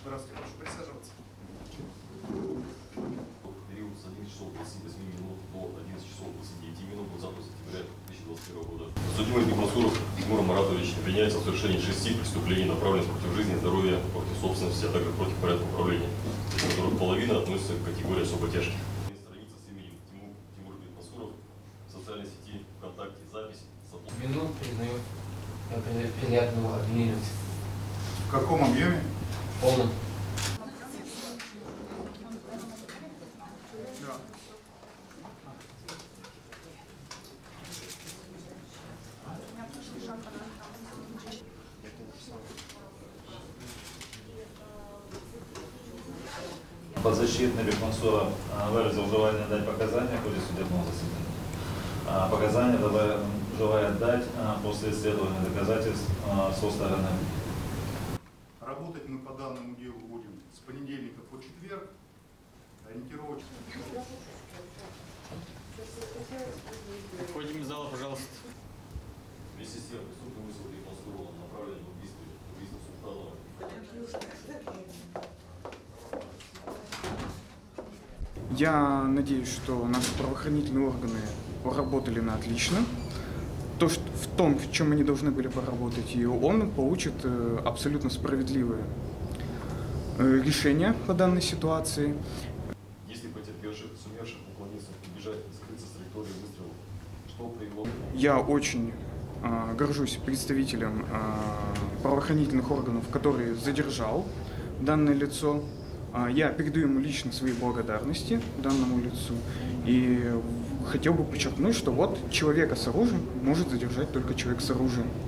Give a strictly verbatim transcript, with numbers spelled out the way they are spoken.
Здравствуйте, прошу присаживаться. Период с одиннадцати часов двадцати восьми минут до одиннадцати часов двадцати девяти минут двадцатого сентября две тысячи двадцать первого года. Судимый Бекмансуров Тимур Маратович обвиняется в совершении шести преступлений, направленных против жизни, здоровья, против собственности, а также против порядка управления, из которых половина относится к категории особо тяжких. Страница с именем Тимур, Тимур Бекмансуров в социальной сети ВКонтакте, запись. Вину признаю приятного обвинения. В каком объеме? Полном. Да. Подзащитный Бекмансуров выразил желание дать показания в ходе судебного заседания. Показания желает дать после исследования доказательств со стороны. Работать мы по данному делу будем с понедельника по четверг. Ориентировочно. Выходим из зала, пожалуйста. Вместе с тем, преступный вызов Бекмансурова направлен в убийство, убийство Султанова. Я надеюсь, что наши правоохранительные органы поработали на отлично. То, что, в том, в чем они должны были поработать, и он получит абсолютно справедливое решение по данной ситуации. Если потерпевших, сумевших уклониться, убежать, скрыться с траектории выстрела, что привело? Я очень э, горжусь представителем э, правоохранительных органов, который задержал данное лицо. Я передаю ему лично свои благодарности данному лицу и хотел бы подчеркнуть, что вот человека с оружием может задержать только человек с оружием.